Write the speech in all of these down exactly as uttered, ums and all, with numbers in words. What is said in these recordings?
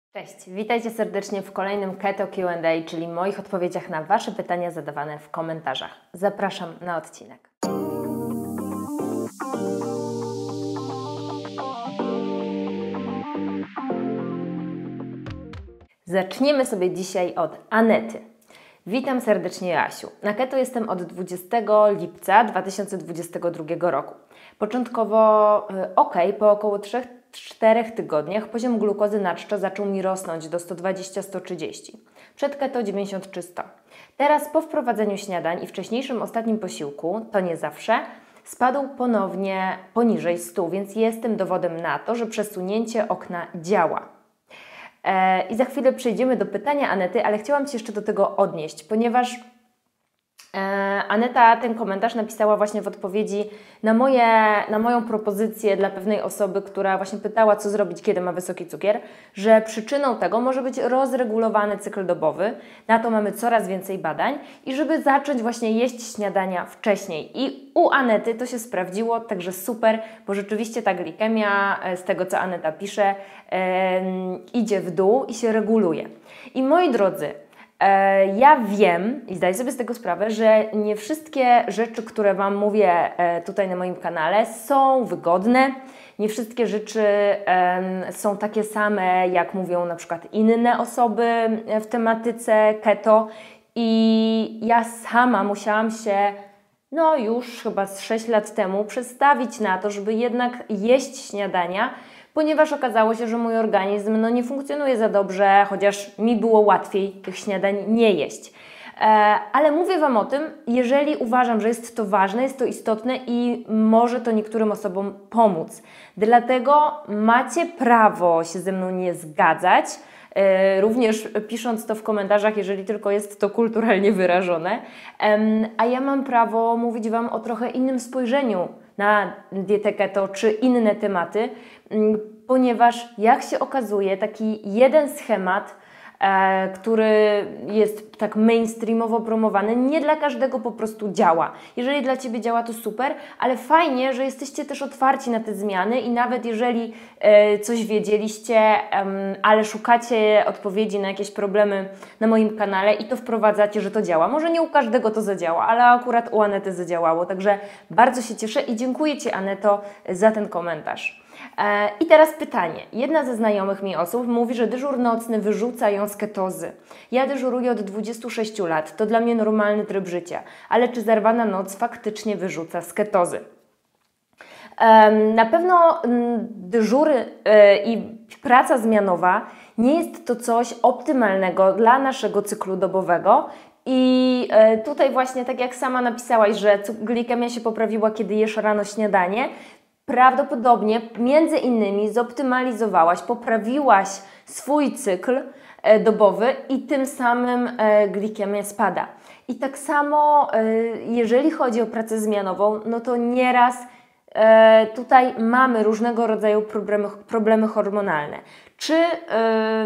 Cześć, witajcie serdecznie w kolejnym Keto Q and A, czyli moich odpowiedziach na Wasze pytania zadawane w komentarzach. Zapraszam na odcinek. Zaczniemy sobie dzisiaj od Anety. Witam serdecznie, Jasiu. Na keto jestem od dwudziestego lipca dwa tysiące dwudziestego drugiego roku. Początkowo ok, po około trzech czterech tygodniach poziom glukozy na czczo zaczął mi rosnąć do sto dwadzieścia do stu trzydziestu. Przed keto dziewięćdziesiąt trzy do stu. Teraz po wprowadzeniu śniadań i wcześniejszym ostatnim posiłku, to nie zawsze, spadł ponownie poniżej stu, więc jestem dowodem na to, że przesunięcie okna działa. E, I za chwilę przejdziemy do pytania Anety, ale chciałam Ci jeszcze do tego odnieść, ponieważ e, Aneta ten komentarz napisała właśnie w odpowiedzi na, moje, na moją propozycję dla pewnej osoby, która właśnie pytała, co zrobić, kiedy ma wysoki cukier, że przyczyną tego może być rozregulowany cykl dobowy, na to mamy coraz więcej badań i żeby zacząć właśnie jeść śniadania wcześniej. I u Anety to się sprawdziło, także super, bo rzeczywiście ta glikemia, z tego co Aneta pisze, e, idzie w dół i się reguluje. I moi drodzy, ja wiem i zdaję sobie z tego sprawę, że nie wszystkie rzeczy, które Wam mówię tutaj na moim kanale, są wygodne. Nie wszystkie rzeczy są takie same, jak mówią na przykład inne osoby w tematyce keto. I ja sama musiałam się, no już chyba z sześć lat temu, przestawić na to, żeby jednak jeść śniadania, ponieważ okazało się, że mój organizm no, nie funkcjonuje za dobrze, chociaż mi było łatwiej tych śniadań nie jeść. E, ale mówię Wam o tym, jeżeli uważam, że jest to ważne, jest to istotne i może to niektórym osobom pomóc. Dlatego macie prawo się ze mną nie zgadzać, e, również pisząc to w komentarzach, jeżeli tylko jest to kulturalnie wyrażone. E, a ja mam prawo mówić Wam o trochę innym spojrzeniu na dietę keto czy inne tematy, ponieważ jak się okazuje, taki jeden schemat, e, który jest tak mainstreamowo promowany, nie dla każdego po prostu działa. Jeżeli dla Ciebie działa, to super, ale fajnie, że jesteście też otwarci na te zmiany i nawet jeżeli e, coś wiedzieliście, e, ale szukacie odpowiedzi na jakieś problemy na moim kanale i to wprowadzacie, że to działa. Może nie u każdego to zadziała, ale akurat u Anety zadziałało, także bardzo się cieszę i dziękuję Ci, Aneto, za ten komentarz. I teraz pytanie. Jedna ze znajomych mi osób mówi, że dyżur nocny wyrzuca ją z ketozy. Ja dyżuruję od dwudziestu sześciu lat, to dla mnie normalny tryb życia. Ale czy zerwana noc faktycznie wyrzuca z ketozy? Na pewno dyżury i praca zmianowa nie jest to coś optymalnego dla naszego cyklu dobowego. I tutaj właśnie, tak jak sama napisałaś, że glikemia się poprawiła, kiedy jesz rano śniadanie, prawdopodobnie między innymi zoptymalizowałaś, poprawiłaś swój cykl e, dobowy i tym samym e, glikemia spada. I tak samo e, jeżeli chodzi o pracę zmianową, no to nieraz e, tutaj mamy różnego rodzaju problemy, problemy hormonalne. Czy e,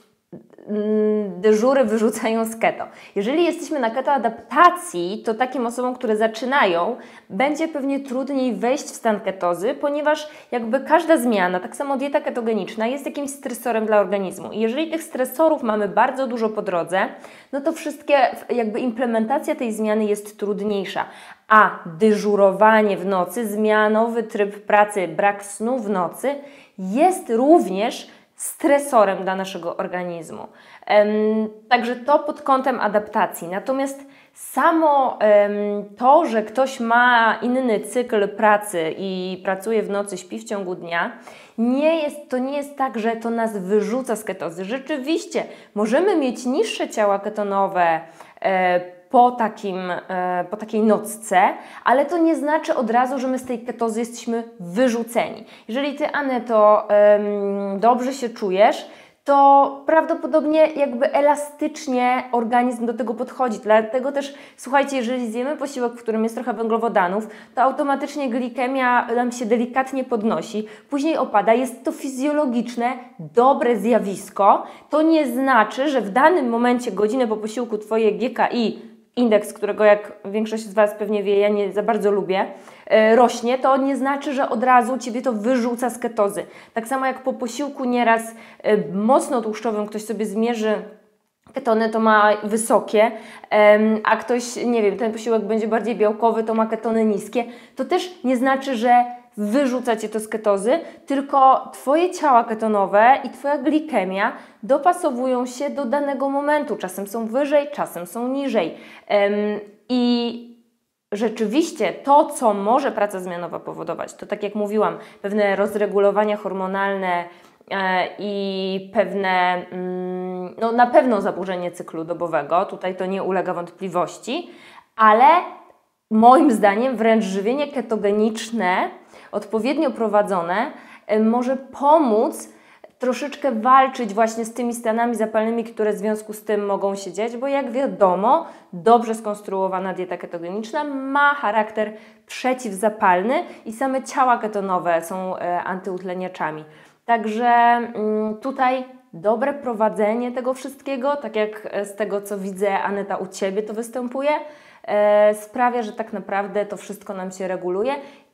dyżury wyrzucają z keto. Jeżeli jesteśmy na keto adaptacji, to takim osobom, które zaczynają, będzie pewnie trudniej wejść w stan ketozy, ponieważ jakby każda zmiana, tak samo dieta ketogeniczna, jest jakimś stresorem dla organizmu. I jeżeli tych stresorów mamy bardzo dużo po drodze, no to wszystkie, jakby implementacja tej zmiany jest trudniejsza. A dyżurowanie w nocy, zmianowy tryb pracy, brak snu w nocy jest również stresorem dla naszego organizmu. Um, także to pod kątem adaptacji. Natomiast samo um, to, że ktoś ma inny cykl pracy i pracuje w nocy, śpi w ciągu dnia, nie jest, to nie jest tak, że to nas wyrzuca z ketozy. Rzeczywiście możemy mieć niższe ciała ketonowe e, po, takim, e, po takiej nocce, ale to nie znaczy od razu, że my z tej ketozy jesteśmy wyrzuceni. Jeżeli Ty, Aneto, e, dobrze się czujesz, to prawdopodobnie jakby elastycznie organizm do tego podchodzi. Dlatego też, słuchajcie, jeżeli zjemy posiłek, w którym jest trochę węglowodanów, to automatycznie glikemia nam się delikatnie podnosi, później opada. Jest to fizjologiczne, dobre zjawisko. To nie znaczy, że w danym momencie, godzinę po posiłku, Twoje G K I indeks, którego jak większość z Was pewnie wie, ja nie za bardzo lubię, rośnie, to nie znaczy, że od razu Ciebie to wyrzuca z ketozy. Tak samo jak po posiłku nieraz mocno tłuszczowym ktoś sobie zmierzy ketony, to ma wysokie, a ktoś, nie wiem, ten posiłek będzie bardziej białkowy, to ma ketony niskie. To też nie znaczy, że wyrzuca Cię to z ketozy, tylko Twoje ciała ketonowe i Twoja glikemia dopasowują się do danego momentu. Czasem są wyżej, czasem są niżej. I rzeczywiście to, co może praca zmianowa powodować, to tak jak mówiłam, pewne rozregulowania hormonalne i pewne, no na pewno zaburzenie cyklu dobowego, tutaj to nie ulega wątpliwości, ale moim zdaniem wręcz żywienie ketogeniczne, odpowiednio prowadzone, może pomóc troszeczkę walczyć właśnie z tymi stanami zapalnymi, które w związku z tym mogą się dziać, bo jak wiadomo, dobrze skonstruowana dieta ketogeniczna ma charakter przeciwzapalny i same ciała ketonowe są antyutleniaczami. Także tutaj dobre prowadzenie tego wszystkiego, tak jak z tego, co widzę, Aneta, u Ciebie to występuje, sprawia, że tak naprawdę to wszystko nam się reguluje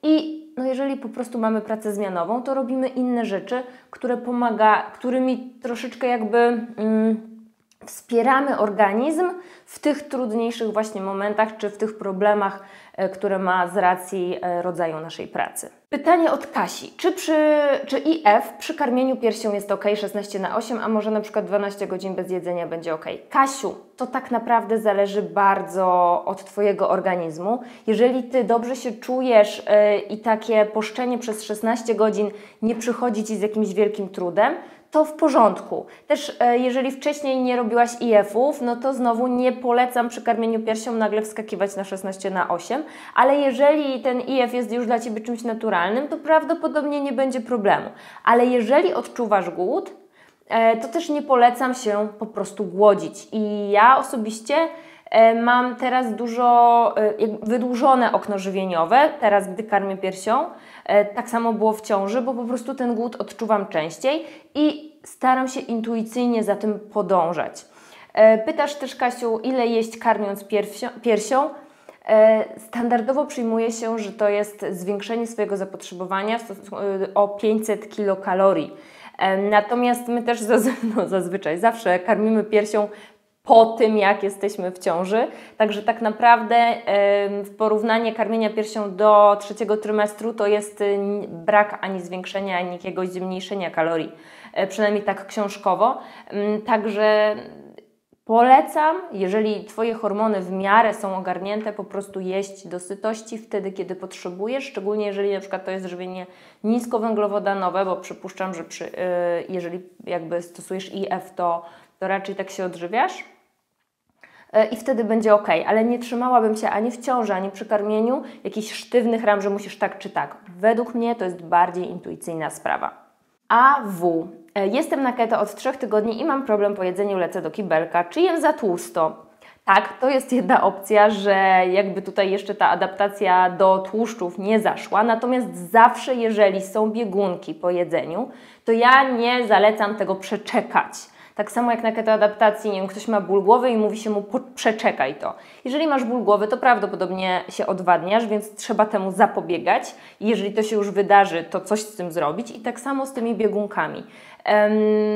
i no jeżeli po prostu mamy pracę zmianową, to robimy inne rzeczy, które pomaga, którymi troszeczkę jakby mm, wspieramy organizm w tych trudniejszych właśnie momentach, czy w tych problemach, e, które ma z racji e, rodzaju naszej pracy. Pytanie od Kasi. Czy, przy, czy I F przy karmieniu piersią jest ok, szesnaście na osiem, a może na przykład dwanaście godzin bez jedzenia będzie ok? Kasiu, to tak naprawdę zależy bardzo od Twojego organizmu. Jeżeli Ty dobrze się czujesz yy, i takie poszczenie przez szesnaście godzin nie przychodzi Ci z jakimś wielkim trudem, to w porządku. Też e, jeżeli wcześniej nie robiłaś I F-ów, no to znowu nie polecam przy karmieniu piersią nagle wskakiwać na szesnaście na osiem, ale jeżeli ten I F jest już dla Ciebie czymś naturalnym, to prawdopodobnie nie będzie problemu. Ale jeżeli odczuwasz głód, e, to też nie polecam się po prostu głodzić. I ja osobiście e, mam teraz dużo e, wydłużone okno żywieniowe, teraz gdy karmię piersią. Tak samo było w ciąży, bo po prostu ten głód odczuwam częściej i staram się intuicyjnie za tym podążać. Pytasz też, Kasiu, ile jeść karmiąc piersią? piersią? Standardowo przyjmuje się, że to jest zwiększenie swojego zapotrzebowania o pięćset kilokalorii. Natomiast my też zazwy no, zazwyczaj zawsze karmimy piersią po tym, jak jesteśmy w ciąży. Także tak naprawdę w porównaniu karmienia piersią do trzeciego trymestru to jest brak ani zwiększenia, ani jakiegoś zmniejszenia kalorii, przynajmniej tak książkowo. Także polecam, jeżeli Twoje hormony w miarę są ogarnięte, po prostu jeść do sytości wtedy, kiedy potrzebujesz, szczególnie jeżeli na przykład to jest żywienie niskowęglowodanowe, bo przypuszczam, że przy, jeżeli jakby stosujesz I F, to, to raczej tak się odżywiasz. I wtedy będzie ok, ale nie trzymałabym się ani w ciąży, ani przy karmieniu jakichś sztywnych ram, że musisz tak czy tak. Według mnie to jest bardziej intuicyjna sprawa. A W. Jestem na keto od trzech tygodni i mam problem po jedzeniu, lecę do kibelka. Czy jem za tłusto? Tak, to jest jedna opcja, że jakby tutaj jeszcze ta adaptacja do tłuszczów nie zaszła, natomiast zawsze jeżeli są biegunki po jedzeniu, to ja nie zalecam tego przeczekać. Tak samo jak na ketoadaptacji, nie wiem, ktoś ma ból głowy i mówi się mu przeczekaj to. Jeżeli masz ból głowy, to prawdopodobnie się odwadniasz, więc trzeba temu zapobiegać. I jeżeli to się już wydarzy, to coś z tym zrobić. I tak samo z tymi biegunkami. Um,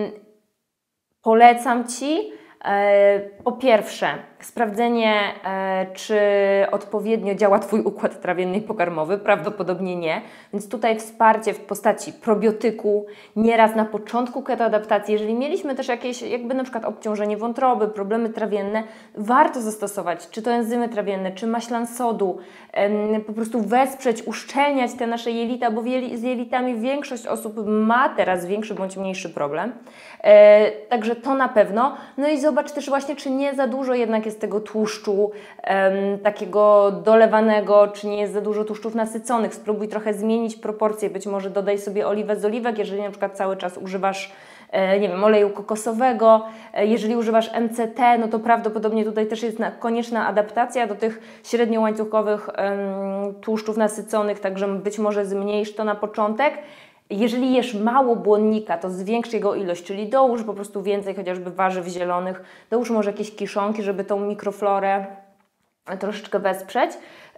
polecam Ci e, po pierwsze sprawdzenie, e, czy odpowiednio działa Twój układ trawienny i pokarmowy. Prawdopodobnie nie. Więc tutaj wsparcie w postaci probiotyku, nieraz na początku ketoadaptacji, jeżeli mieliśmy też jakieś jakby na przykład obciążenie wątroby, problemy trawienne, warto zastosować, czy to enzymy trawienne, czy maślan sodu, e, po prostu wesprzeć, uszczelniać te nasze jelita, bo z jelitami większość osób ma teraz większy bądź mniejszy problem. E, także to na pewno. No i zobacz też właśnie, czy nie za dużo jednak jest tego tłuszczu um, takiego dolewanego, czy nie jest za dużo tłuszczów nasyconych. Spróbuj trochę zmienić proporcje, być może dodaj sobie oliwę z oliwek, jeżeli na przykład cały czas używasz e, nie wiem, oleju kokosowego. E, jeżeli używasz M C T, no to prawdopodobnie tutaj też jest na, konieczna adaptacja do tych średniołańcuchowych um, tłuszczów nasyconych, także być może zmniejsz to na początek. Jeżeli jesz mało błonnika, to zwiększ jego ilość, czyli dołóż po prostu więcej chociażby warzyw zielonych, dołóż może jakieś kiszonki, żeby tą mikroflorę troszeczkę wesprzeć.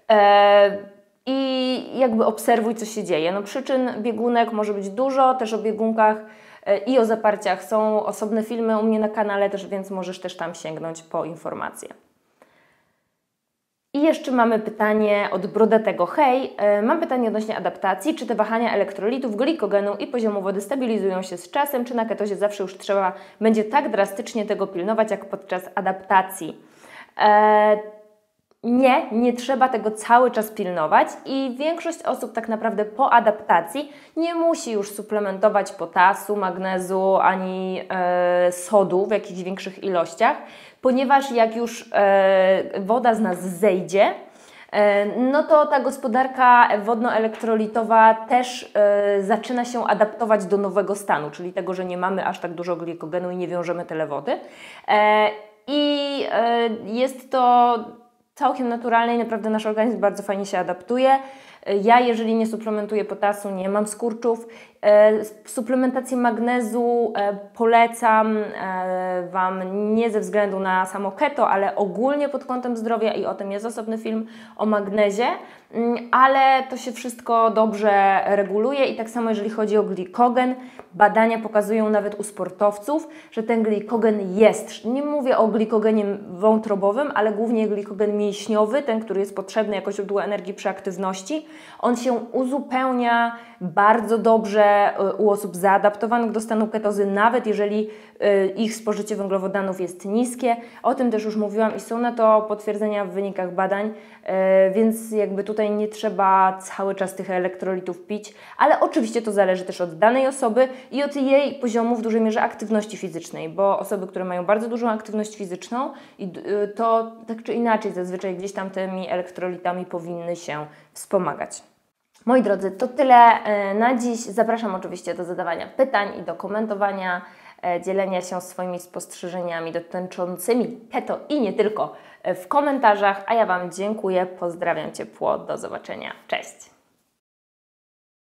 I jakby obserwuj, co się dzieje. No, przyczyn biegunek może być dużo, też o biegunkach i o zaparciach są osobne filmy u mnie na kanale też, więc możesz też tam sięgnąć po informacje. I jeszcze mamy pytanie od Brodatego. Hej, mam pytanie odnośnie adaptacji. Czy te wahania elektrolitów, glikogenu i poziomu wody stabilizują się z czasem, czy na ketozie zawsze już trzeba będzie tak drastycznie tego pilnować, jak podczas adaptacji? Eee, Nie, nie trzeba tego cały czas pilnować i większość osób tak naprawdę po adaptacji nie musi już suplementować potasu, magnezu ani e, sodu w jakichś większych ilościach, ponieważ jak już e, woda z nas zejdzie, e, no to ta gospodarka wodno-elektrolitowa też e, zaczyna się adaptować do nowego stanu, czyli tego, że nie mamy aż tak dużo glikogenu i nie wiążemy tyle wody. E, I e, jest to całkiem naturalne i naprawdę nasz organizm bardzo fajnie się adaptuje. Ja, jeżeli nie suplementuję potasu, nie mam skurczów. Suplementację magnezu polecam Wam nie ze względu na samo keto, ale ogólnie pod kątem zdrowia i o tym jest osobny film o magnezie, ale to się wszystko dobrze reguluje i tak samo jeżeli chodzi o glikogen, badania pokazują nawet u sportowców, że ten glikogen jest. Nie mówię o glikogenie wątrobowym, ale głównie glikogen mięśniowy, ten, który jest potrzebny jako źródło energii przy aktywności. On się uzupełnia bardzo dobrze u osób zaadaptowanych do stanu ketozy, nawet jeżeli ich spożycie węglowodanów jest niskie. O tym też już mówiłam i są na to potwierdzenia w wynikach badań, więc jakby tutaj nie trzeba cały czas tych elektrolitów pić, ale oczywiście to zależy też od danej osoby i od jej poziomu w dużej mierze aktywności fizycznej, bo osoby, które mają bardzo dużą aktywność fizyczną, to tak czy inaczej zazwyczaj gdzieś tam tymi elektrolitami powinny się wspomagać. Moi drodzy, to tyle na dziś. Zapraszam oczywiście do zadawania pytań i do komentowania, dzielenia się swoimi spostrzeżeniami dotyczącymi keto i nie tylko w komentarzach, a ja Wam dziękuję, pozdrawiam ciepło, do zobaczenia, cześć!